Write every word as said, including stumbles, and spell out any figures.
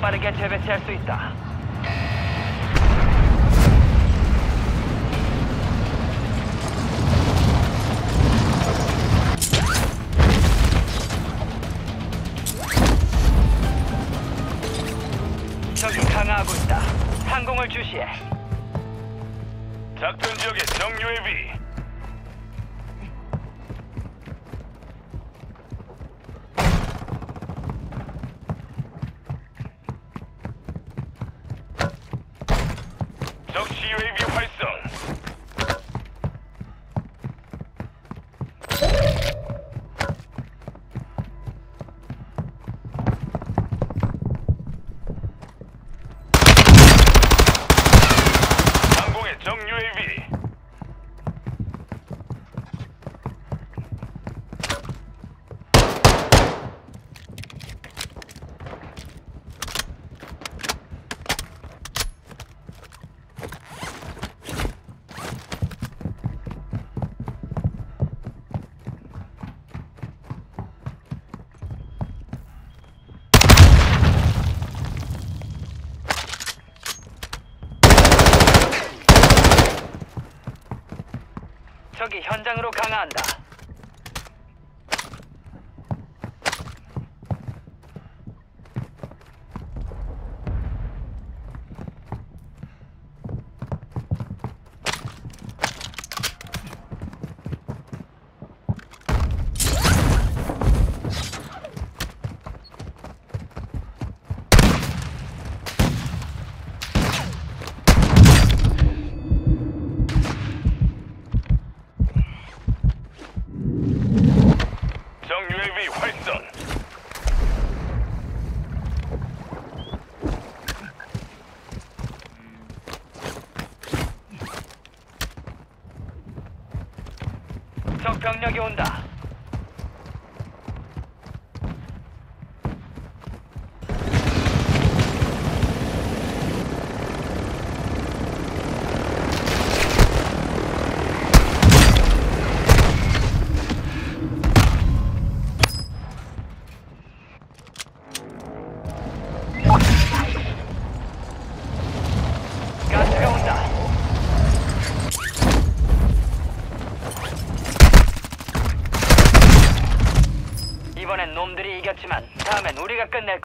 빠르게 재배치할 수 있다. 적이 강화하고 있다. 상공을 주시해. 작전 지역에 적 유에이브이. 적 씨유에이브이 활성. 상공의 적 유에이브이. 적이 현장으로 강화한다. 적 유에이브이 활성. 적 병력이 온다. 가스가 온다. 이번엔 놈들이 이겼지만 다음엔 우리가 끝낼